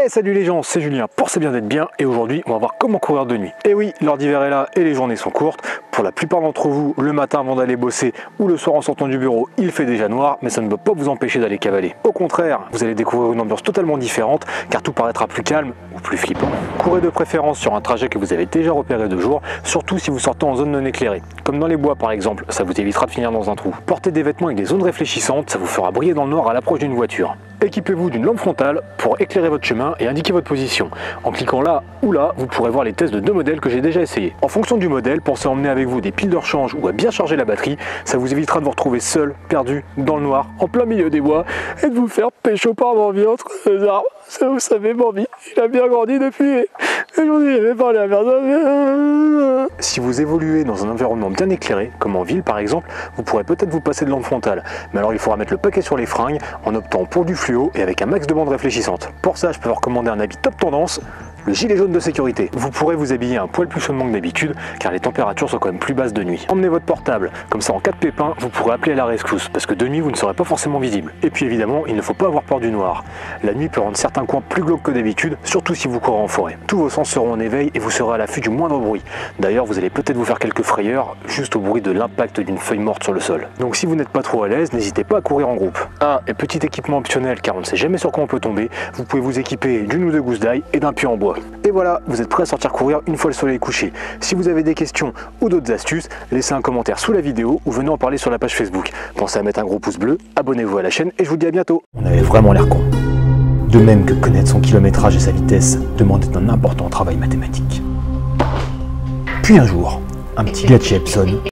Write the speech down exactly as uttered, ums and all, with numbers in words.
Hey, salut les gens, c'est Julien pour C'est bien d'être bien et aujourd'hui on va voir comment courir de nuit. Et oui, l'heure d'hiver est là et les journées sont courtes. Pour la plupart d'entre vous, le matin avant d'aller bosser ou le soir en sortant du bureau, il fait déjà noir, mais ça ne peut pas vous empêcher d'aller cavaler. Au contraire, vous allez découvrir une ambiance totalement différente car tout paraîtra plus calme ou plus flippant. Courez de préférence sur un trajet que vous avez déjà repéré de jour, surtout si vous sortez en zone non éclairée. Comme dans les bois par exemple, ça vous évitera de finir dans un trou. Portez des vêtements avec des zones réfléchissantes, ça vous fera briller dans le noir à l'approche d'une voiture. Équipez-vous d'une lampe frontale pour éclairer votre chemin et indiquer votre position. En cliquant là ou là, vous pourrez voir les tests de deux modèles que j'ai déjà essayés. En fonction du modèle, pensez emmener avec vous des piles de rechange ou à bien charger la batterie. Ça vous évitera de vous retrouver seul, perdu, dans le noir, en plein milieu des bois et de vous faire pécho par Bambi entre deux arbres. Ça, vous savez, Bambi, il a bien grandi depuis. Et aujourd'hui, il avait parlé à personne. Si vous évoluez dans un environnement bien éclairé, comme en ville par exemple, vous pourrez peut-être vous passer de lampe frontale. Mais alors il faudra mettre le paquet sur les fringues en optant pour du fluo et avec un max de bandes réfléchissantes. Pour ça, je peux vous recommander un habit top tendance, le gilet jaune de sécurité. Vous pourrez vous habiller un poil plus chaudement que d'habitude car les températures sont quand même plus basses de nuit. Emmenez votre portable, comme ça en cas de pépin, vous pourrez appeler à la rescousse parce que de nuit vous ne serez pas forcément visible. Et puis évidemment, il ne faut pas avoir peur du noir. La nuit peut rendre certains coins plus glauques que d'habitude, surtout si vous courez en forêt. Tous vos sens seront en éveil et vous serez à l'affût du moindre bruit. D'ailleurs, vous allez peut-être vous faire quelques frayeurs juste au bruit de l'impact d'une feuille morte sur le sol. Donc si vous n'êtes pas trop à l'aise, n'hésitez pas à courir en groupe. Ah, et petit équipement optionnel car on ne sait jamais sur quoi on peut tomber, vous pouvez vous équiper d'une ou deux gousses d'ail et d'un pieu en bois. Et voilà, vous êtes prêts à sortir courir une fois le soleil couché. Si vous avez des questions ou d'autres astuces, laissez un commentaire sous la vidéo ou venez en parler sur la page Facebook. Pensez à mettre un gros pouce bleu, abonnez-vous à la chaîne et je vous dis à bientôt. On avait vraiment l'air con. De même que connaître son kilométrage et sa vitesse demandait un important travail mathématique. Puis un jour, un petit gars de chez Epson